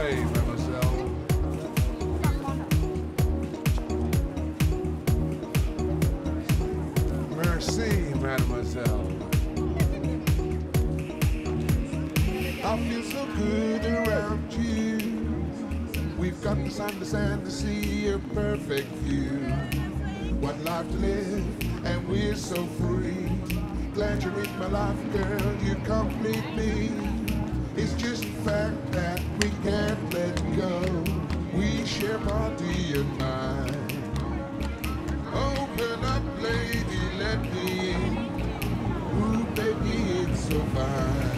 away, Mademoiselle. Merci, Mademoiselle. I feel so good around you. We've got the sun, the sand, the sea, a perfect view. One life to live, and we're so free. Glad you're in my life, girl, you complete me. It's just the fact that we can't let go. We share body and mind. Open up, lady, let me in. Ooh, baby, it's so fine.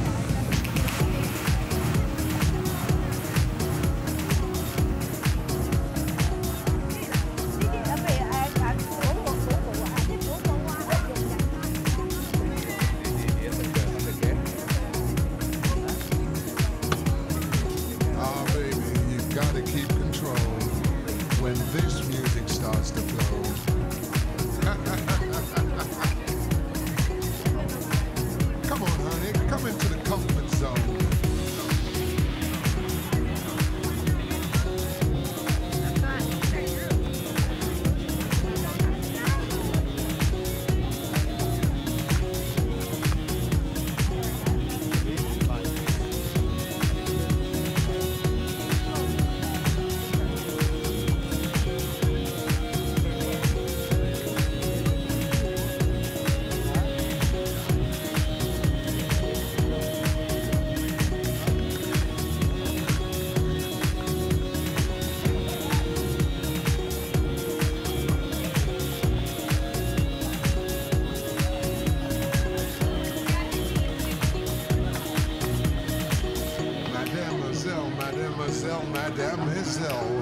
Mademoiselle.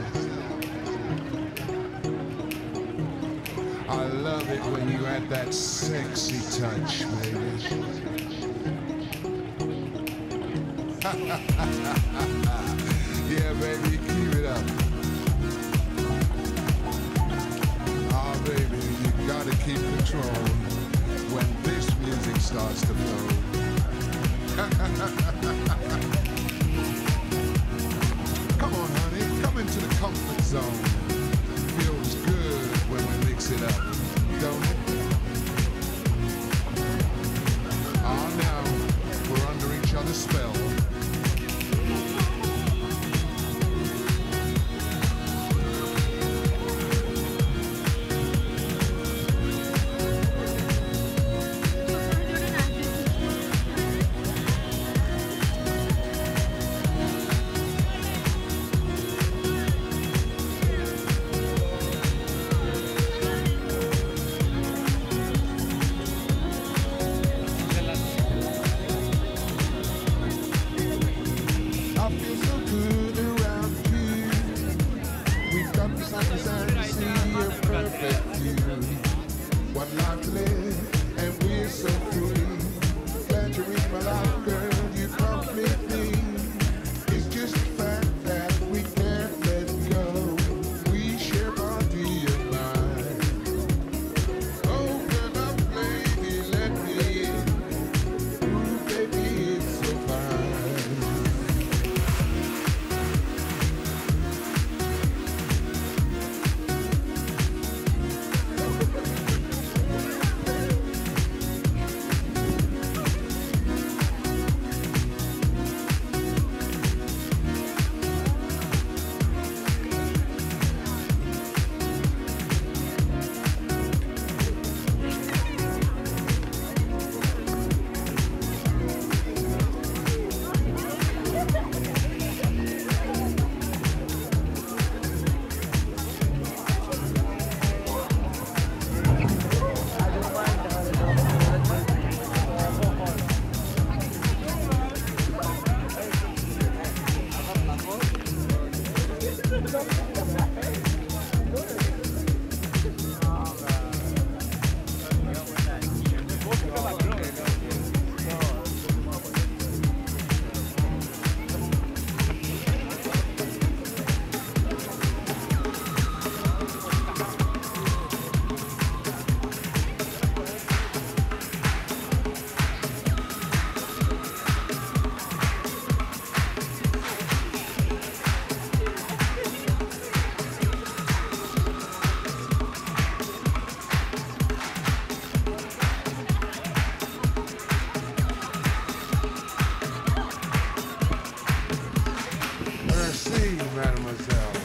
I love it when you add that sexy touch, baby. Yeah, baby, keep it up. Oh, baby, you gotta keep control when this music starts to flow. Come on, honey, come into the comfort zone. Feels good when we mix it up, don't it? Oh, now we're under each other's spell. Mademoiselle.